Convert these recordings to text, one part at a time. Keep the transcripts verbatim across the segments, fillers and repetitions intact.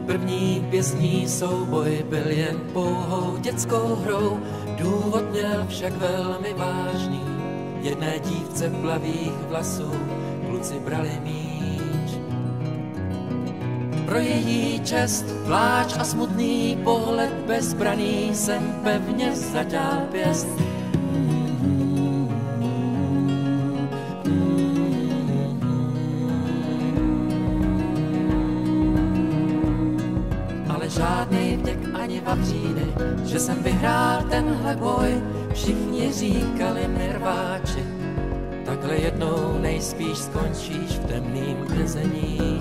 První pěstní souboj byl jen pouhou dětskou hrou, důvod měl však velmi vážný. Jedné dívce plavých vlasů kluci brali míč. Pro její čest, pláč a smutný pohled bezbraný jsem pevně zaťal pěst. Ale žádnej vděk ani vavříny, že jsem vyhrál tenhle boj. Všichni říkali mi rváči, takhle jednou nejspíš skončíš v temným vězení.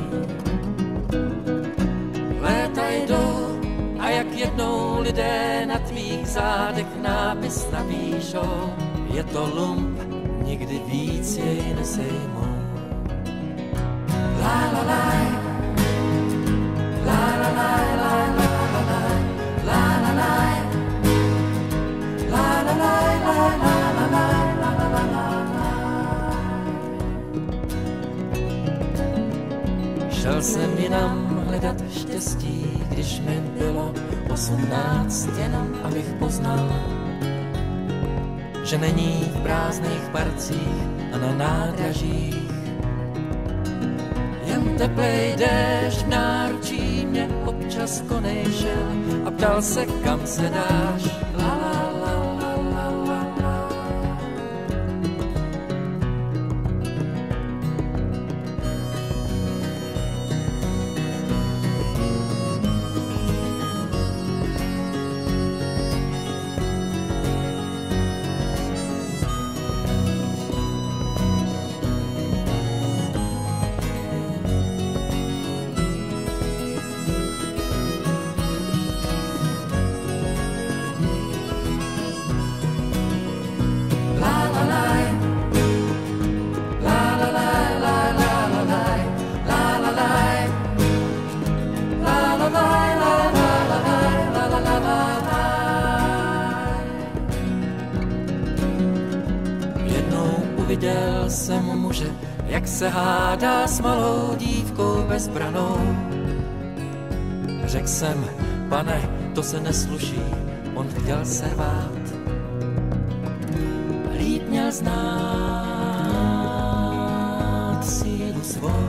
Léta jdou a jak jednou lidé na tvých zádech nápis napíšou. Je to lump, nikdy víc jej nesejmou. La la la, la la la, la la la, la la la, la la la, la la la, la la la. Šel jsem jinam hledat štěstí, když mi bylo osmnáct, jenom abych poznal, že není v prázdných parcích a na nádražích. Jen teplej déšť v náručí mě občas konejšel a ptal se, kam se dáš. La la la la la la la. Viděl jsem muže, jak se hádá s malou dívkou bezbranou. Řekl jsem, pane, to se nesluší, on chtěl se rvát. Líp měl znát sílu svou.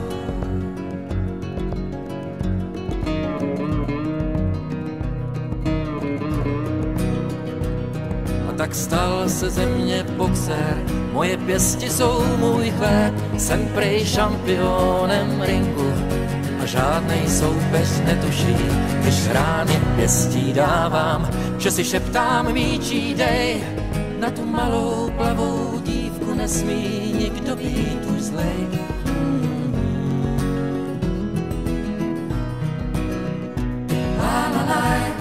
A tak stal se ze mě boxer, moje pěsti jsou můj chléb, jsem prej šampionem ringu a žádnej soupeř netuší, když rány pěstí dávám, že si šeptám míčí dej, na tu malou plavou dívku nesmí nikdo být už zlej. La la la.